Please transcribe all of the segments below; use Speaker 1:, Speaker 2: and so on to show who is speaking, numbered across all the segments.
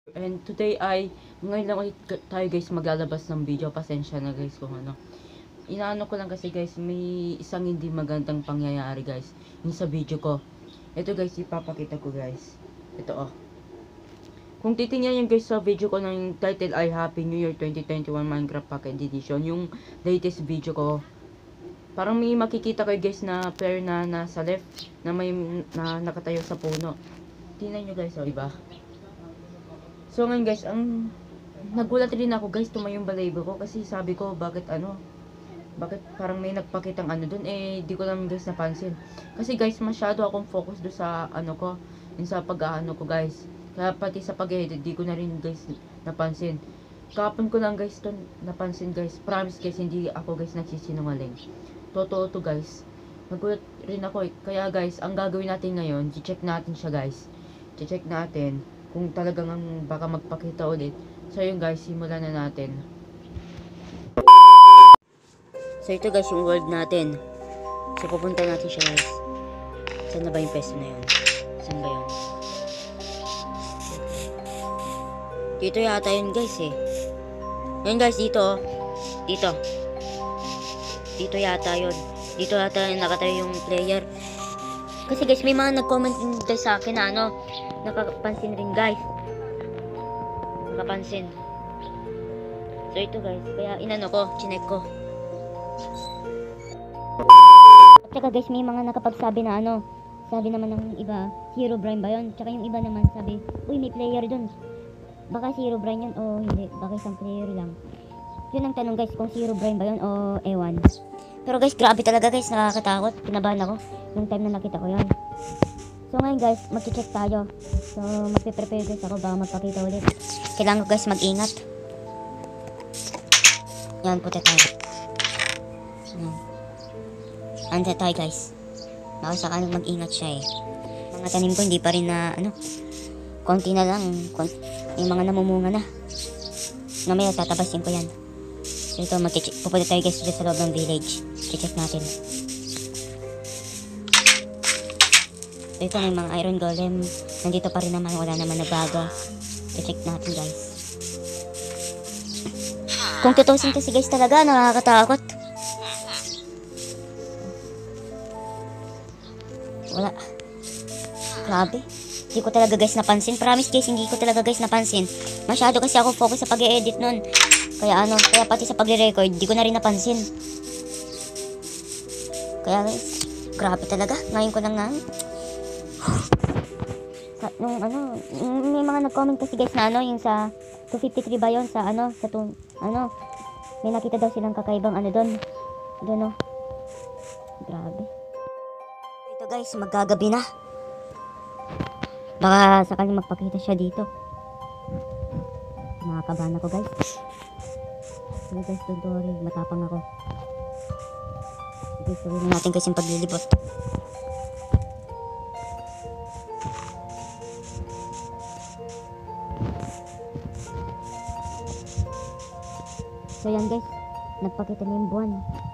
Speaker 1: And today ay, ngayon lang ulit tayo guys maglalabas ng video. Pasensya na guys kung ano. Inaano ko lang kasi guys, may isang hindi magandang pangyayari guys. Yung sa video ko. Ito guys, ipapakita ko guys. Ito oh. Kung titingnan nyo guys sa video ko ng title ay Happy New Year 2021 Minecraft Pocket Edition. Yung latest video ko. Parang may makikita kayo guys na player na nasa left. Na may nakatayo sa puno. Tingnan nyo guys oh, diba? So ngayon guys, nagulat rin ako guys, tumayo yung balahibo ko kasi sabi ko bakit parang may nagpakitang doon, di ko lang guys napansin. Kasi guys, masyado akong focus do sa ko, yung sa pag-aano ko guys. Kaya pati sa pag-edit, di ko na rin guys napansin. Kapon ko lang guys to napansin guys. Promise guys, hindi ako guys nagsisinungaling. Totoo to guys. Nagulat rin ako Kaya guys, ang gagawin natin ngayon, i-check natin siya guys. I-check natin kung talagang baka magpakita ulit. So yun guys, simulan na natin. So ito guys yung world natin. So pupunta natin siya guys. Saan na ba yung pesto na yun? Saan ba yun? Dito yata yun guys Yun guys, dito. Dito. Dito yata yun. Dito yata yung nakatayo yung player. Kasi guys, may mga nag-comment din guys sa akin na nakapansin rin guys. Nakapansin. So ito guys, kaya chinek ko. At saka guys, may mga nakapagsabi na sabi naman ng iba, si Herobrine ba yun? Tsaka yung iba naman sabi, uy may player dun. Baka si Herobrine yun o hindi, baka isang player lang. Yun ang tanong guys, kung si Herobrine ba yun o ewan. Pero guys, grabe talaga guys, nakakatakot. Kinabahan ako yung time na nakita ko yun. So ngayon guys, mag-check tayo. So magpe-prepare guys ako, baka magpakita ulit. Kailangan ko guys mag-ingat. Yan, puti tayo. Ante tayo guys. Baka sakaling mag-ingat siya Mga tanim ko hindi pa rin na konti na lang. Yung mga namumunga na. Mamaya tatabasin ko yan. So ito, pupunta tayo guys sa loob ng village. I-check natin. So ito, may mga iron golem. Nandito pa rin naman, wala naman nagbago. I-check natin guys. Kung tutusin kasi guys talaga, nakakatakot. Wala. Grabe. Hindi ko talaga guys napansin. Promise guys, hindi ko talaga guys napansin. Masyado kasi ako focus sa pag-e-edit nun. Kaya kaya pati sa pagre-record, di ko na rin napansin. Kaya guys, grabe talaga. Ngayon ko lang may mga nag-comment kasi guys na yung sa 253 ba yun? Sa may nakita daw silang kakaibang doon. Doon Grabe. Ito guys, magagabi na. Baka sakaling magpakita siya dito. Nakakabahan ako guys. Sige guys, don't worry. Matapang ako. Okay, sabihin natin guys yung paglilibot. So yan guys, nagpakita na yung buwan.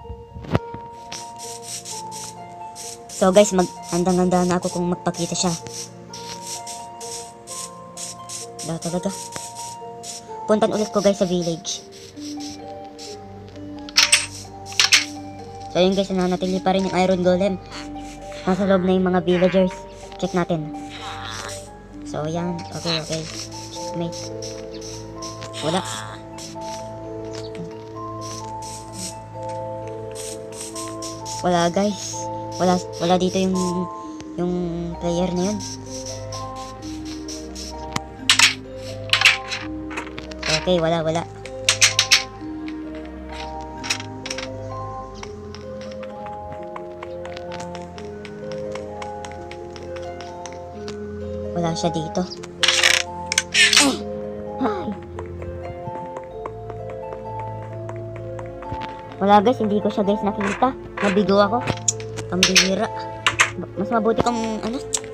Speaker 1: So guys, handang-handa na ako kung magpakita siya. Wala talaga. Puntan ulit ko guys sa village. So yun guys, nananatili pa rin yung iron golem. Nasa loob na yung mga villagers. Check natin. So yan, okay. Checkmate. Wala. Wala guys. Wala dito yung player na yun. Okay, wala. Wala siya dito. Ay. Wala guys, hindi ko siya guys nakita. Nabigo ako. Pambihira. Mas mabuti kung